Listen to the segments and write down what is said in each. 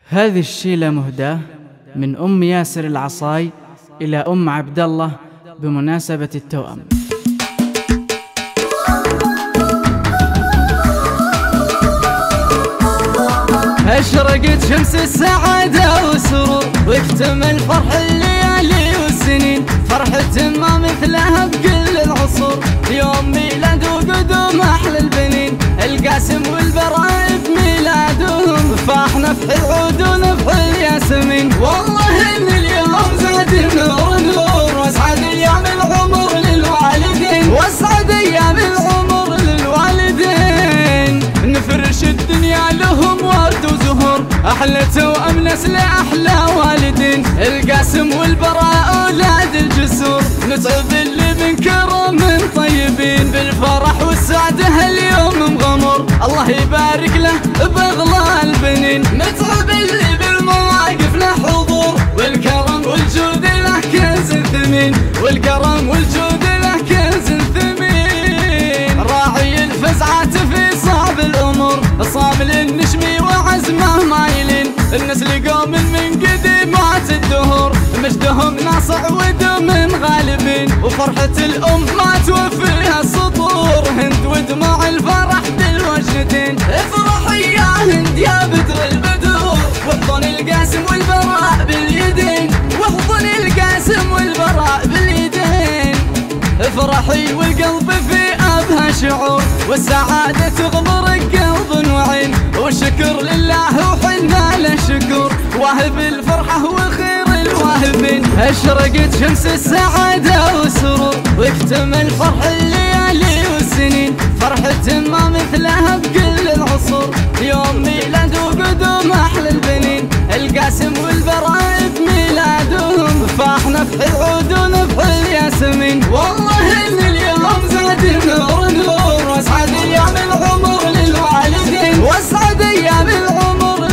هذه الشيلة مهداة من أم ياسر العصاي إلى أم عبد الله بمناسبة التوأم. أشرقت شمس السعادة وسرور واكتمل فرح الليالي والسنين، فرحة ما مثلها بكل العصور، يوم ميلاد وقدوم أحلى البنين، القاسم والبراء بميلادهم، فاحنا في العود ونفح الياسمين. والله إن اليوم زاد النور نور، واسعد أيام العمر للوالدين، واسعد أيام العمر للوالدين، نفرش الدنيا لهم ورد وزهور، أحلى توأم نسل أحلى والدين، القاسم والبراء أولاد الجسور، نسعد اللي من كرم من طيبين، بالفرح والسعادة هاليوم مغمر، الله يبارك له بأغلى البنين، نسعد اللي بالمواقف له حضور، والكرم والجود له كنز ثمين، والكرم والجود له كنز ثمين، راعي الفزعات في صعب الأمور، صامل النشمي وعزمه مايلين، النسل قوم من قديمات الدهور، مجدهم ناصع ودم غالبين، وفرحة الأم ما توفيها السطور، هند ودموع الفرح بالوجنتين، افرحي يا هند يا بدر البدور، واحضن القاسم والبراء باليدين، واحضن القاسم والبراء باليدين، افرحي والقلب في أبهى شعور، والسعادة تغمر قلب وعين، والشكر لله وحنا له شكر، واهب الفرحة وخير الواهبين. أشرقت شمس السعادة وسرور واكتمل فرح الليالي والسنين، فرحة ما مثلها بكل العصور، يوم ميلاد وقدوم أحلى البنين، القاسم والبراء بميلادهم، فاحنا في العود ونفح الياسمين. والله إن اليوم زاد النور نور، واسعد أيام العمر للوالدين، واسعد أيام العمر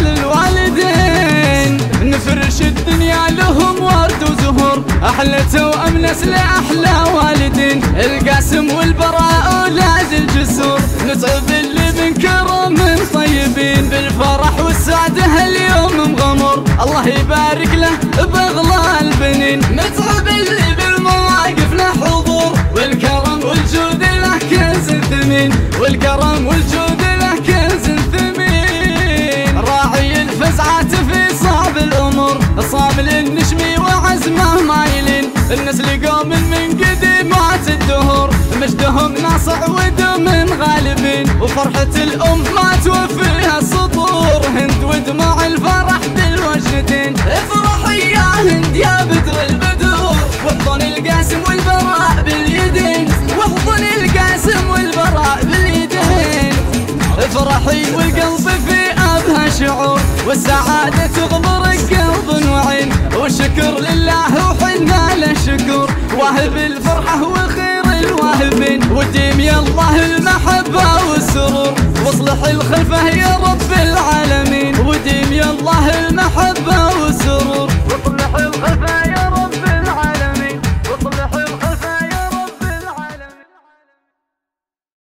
للوالدين، نفرش الدنيا لهم ورد وزهور، أحلى توأم نسل أحلى والدين، القاسم والبراء أولاد الجسور، نسعد اللي من كرم من طيبين، بالفرح والسعادة هاليوم مغمر، الله يبارك له بأغلى البنين، نسعد اللي بالمواقف له حضور، والكرم والجود له كنز ثمين، والكرم والجود له كنز ثمين، راعي الفزعات في صعب الأمور، صامل النشمي وعزمه مايلين، النسل قوم من قديمات الدهور، مجدهم ناصع ودم غالبين، وفرحة الأم ما توفيها السطور، هند ودموع الفرح بالوجنتين، افرحي يا هند يا بدر البدور، واحضن القاسم والبراء باليدين، واحضن القاسم والبراء باليدين، افرحي والقلب في أبهى شعور، والسعادة تغمر قلب وعين، والشكر لله وحنا له شكر، واهب الفرحة وخير الواهبين، وديم يا الله المحبة والسرور، واصلح الخلفة يا رب